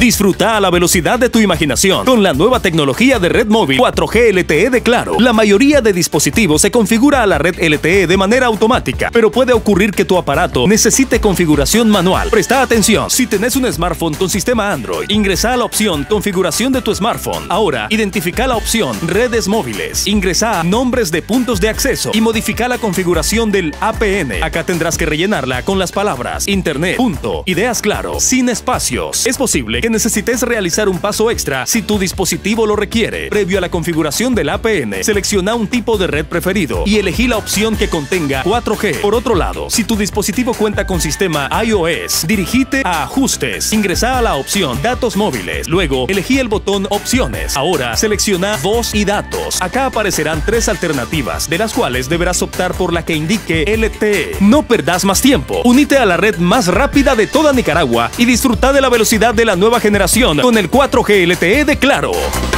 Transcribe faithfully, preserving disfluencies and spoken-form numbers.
Disfruta a la velocidad de tu imaginación con la nueva tecnología de red móvil cuatro G L T E de Claro. La mayoría de dispositivos se configura a la red L T E de manera automática, pero puede ocurrir que tu aparato necesite configuración manual. Presta atención. Si tenés un smartphone con sistema Android, ingresa a la opción Configuración de tu smartphone. Ahora, identifica la opción Redes móviles. Ingresa a Nombres de puntos de acceso y modifica la configuración del A P N. Acá tendrás que rellenarla con las palabras Internet, punto, ideas claro, sin espacios. Es posible que necesites realizar un paso extra si tu dispositivo lo requiere. Previo a la configuración del A P N, selecciona un tipo de red preferido y elegí la opción que contenga cuatro G. Por otro lado, si tu dispositivo cuenta con sistema iOS, dirigite a Ajustes. Ingresa a la opción Datos móviles. Luego, elegí el botón Opciones. Ahora, selecciona Voz y Datos. Acá aparecerán tres alternativas, de las cuales deberás optar por la que indique L T E. No perdas más tiempo. Unite a la red más rápida de toda Nicaragua y disfruta de la velocidad de la nueva generación con el cuatro G L T E de Claro.